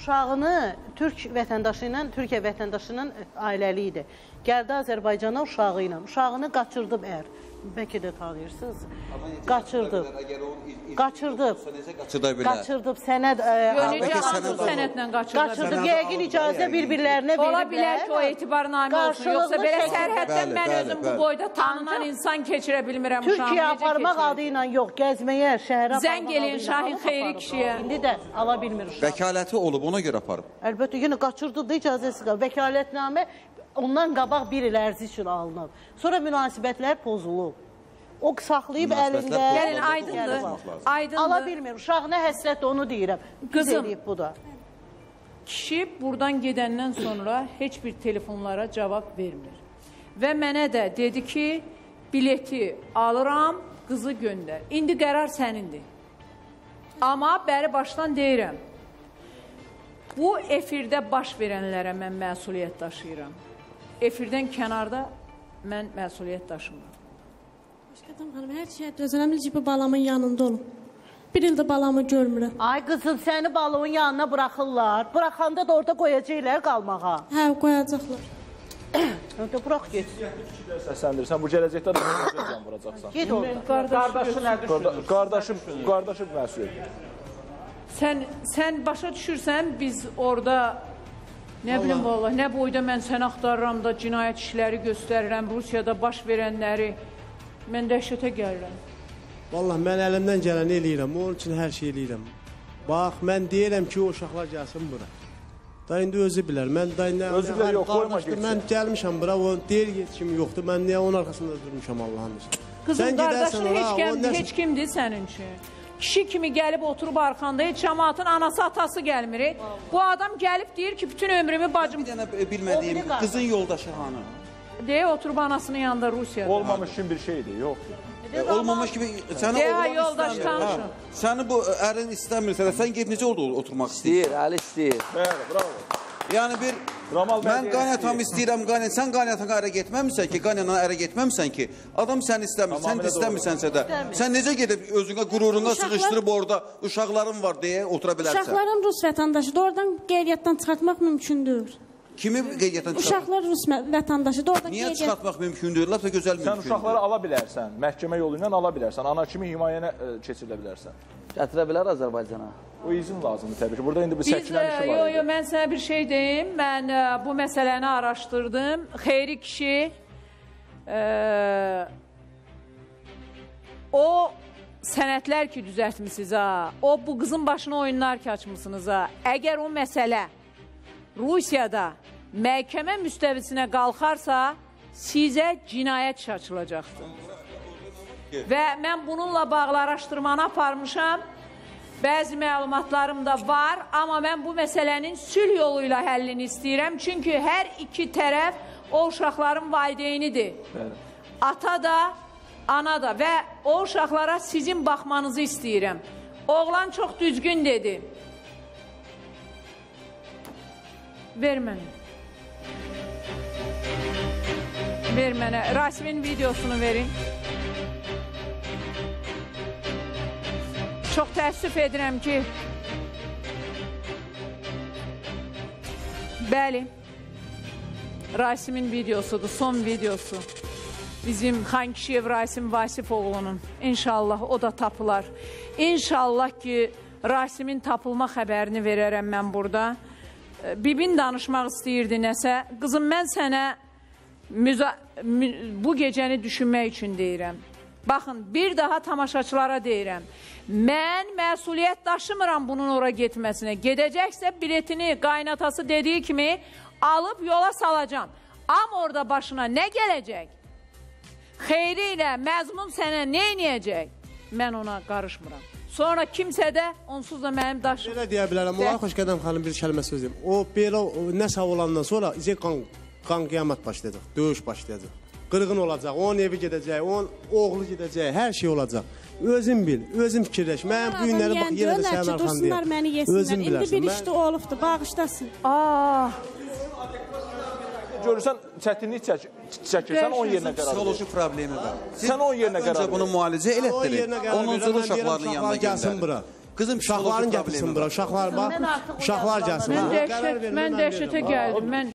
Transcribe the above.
uşağını Türk vətəndaşı ilə, Türkiyə vətəndaşının ailəli idi. Gəldi Azərbaycana uşağı ilə. Uşağını qaçırdıb ər. Bəlkə də tanıyırsınız. Qaçırdıb. Qaçırdıb. Sənəd sənədlə qaçırdıb. Yəqin icazə bir-birlərinə veriblər. Ola bilər ki, o etibarnamə olsun. Yoxsa belə sərhəddən mən özüm bu boyda tanınan insan keçirə bilmirəm uşağımı. Türkiyə aparmaq adı ilə yox, gəzməyə, şəhərə aparmaq. Zəng eləyin Şahin Xeyri kişiyə. İndi də ala bilmir uşaq. Vəkaləti olub, ona görə aparıb. Əlbəttə, yenə qaçırdı da icazəsi qalıb. Vəkalətnamə ondan qabaq bir il ərzi üçün alınıb. Sonra münasibətlər pozulub. O saxlayıb əlində. Gəlin, aydındır. Ala bilmir. Uşağına həsrət onu deyirəm. Qızım, bu da. Kişi buradan gedəndən sonra heç bir telefonlara cavab vermir. Və mənə də dedi ki, bileti alıram, qızı göndər. İndi qərar sənindir. Amma bəri başdan deyirəm. Bu efirdə baş verənlərə mən məsuliyyət daşıyıram. Efirdən kənarda mən məsuliyyət daşımıram. Başqadan xanım, hər şey dözürəm, bu balamın yanında olum. Bir ildə balamı görmürəm. Ay qızım, səni balığın yanına buraxırlar. Buraxanda da orada qoyacaqlar qalmağa. Hə, qoyacaqlar. Orada burax getsin. Səsləndirsən, bu gələcəkdə də can vuracaqsan. Get orada. Qardaşım məsuliyyət. Sən başa düşürsən, biz orada nə bilim vallahi, nə boyda mən səni axtarıram da cinayət işləri göstərirəm, Rusiyada baş verənləri, mən dəhşətə gəlirəm. Vallahi mən əlimdən gələni eləyirəm, onun üçün hər şey eləyirəm. Bax, mən deyirəm ki, o uşaqlar gəlsin bura. Da indi özü bilər, mən da indi mən gəlmişəm bura, o deyir yetişim yoxdur, mən niyə onun arxasında durmuşam Allah'ın üçün. Qızım, qardaşın heç kimdir sənin üçün. Kişi kimi gəlib oturub arxanda, heç cəmaatın anası, atası gəlmir. Bu adam gəlib deyir ki, bütün ömrümü bacım... Bir dənə bilmədiyim qızın yoldaşı hanı? Deyə oturub anasının yanında Rusiyada. Olmamış kimi bir şeydir, yox. Olmamış kimi səni yoldaş tanışın. Səni bu ərin istəmirsə də, sən ged necə orada oturmaq istəyir? İstəyir, əli istəyir. Bəli, bravo. Yəni bir, mən qaynətam istəyirəm, sən qaynətana ərə getməmişsən ki, qaynətana ərə getməmişsən ki, adam səni istəmir, sən də istəmirsənsə də, sən necə gedib özünə, qüruruna sıxışdırıb orada uşaqların var deyə otura bilərsən? Uşaqların Rus vətəndaşıdır, oradan qeydiyyatdan çıxartmaq mümkündür. Kimi qeydiyyatdan çıxartmaq? Uşaqlar Rus vətəndaşıdır, oradan qeydiyyat... Niyə çıxartmaq mümkündür? Lafı gözəl mümkündür. Sən uşaqları ala bilərsən, məhkəmə yolu ilə ala bilərsən, ana kimi himayənə keçirilə bilərsən. Gətirə bilər Azərbaycana. O izin lazımdır təbii ki. Burada indi bu səkilərin işi var. Yox, mən sənə bir şey deyim. Mən bu məsələni araşdırdım. Xeyri kişi o sənədlər ki düzəltmişsiniz ha, o bu qızın başına oyunlar ki açmışsınız ha. Əgər o məsələ Rusiyada məhkəmə müstəvisinə qalxarsa, sizə cinayət işi açılacaqdır. Və mən bununla bağlı araşdırmanı aparmışam. Bəzi məlumatlarım da var, amma mən bu məsələnin sülh yolu ilə həllini istəyirəm. Çünki hər iki tərəf o uşaqların valideynidir. Ata da, ana da və o uşaqlara sizin baxmanızı istəyirəm. Oğlan çox düzgün dedi. Ver mənə. Ver mənə. Rasimin videosunu verin. Çox təəssüf edirəm ki, bəli, Rasimin videosudur, son videosu. Bizim Xankişiyev Rasim Vasifoğlu'nun. İnşallah o da tapılar. İnşallah ki, Rasimin tapılma xəbərini verərəm mən burada. Bibin danışmaq istəyirdi nəsə. Qızım, mən sənə bu gecəni düşünmək üçün deyirəm. Baxın, bir daha tamaşaçılara deyirəm. Mən məsuliyyət daşımıram bunun ora getməsinə. Gedəcəksə biletini qaynatası dediyi kimi alıb yola salacam. Amma orada başına nə gələcək? Xeyri ilə məzmun sənə nə eləyəcək? Mən ona qarışmıram. Sonra kimsə də onsuz da mənim daşım. Belə deyə bilərəm. Olar Xoşqədəm xanım bir kəlmə söz deyim. O belə nəsə olandan sonra qan qiyamət başlayacaq, döyüş başlayacaq. Qırğın olacaq, onun evi gedəcək, onun oğlu gedəcək, hər şey olacaq. Özün bil, özün fikirləş. Mən bu günləri bax, yenə də sənin arxandayım. Özün bilərsən. İndi bir işdə olubdur, bağışlasın. Görürsən, çətinlik çəkirsən, onun yerinə qərar verir. Psixoloji problemi var. Sən onun yerinə qərar verir. Öncə bunu müalicə elətdirir, onun üçün uşaqlarının yanına gəlsin bura. Qızım Uşaqların gətirsin bura, uşaqlar bax, uşaqlar gəlsin. Mən dəhşətə gəldim. Mən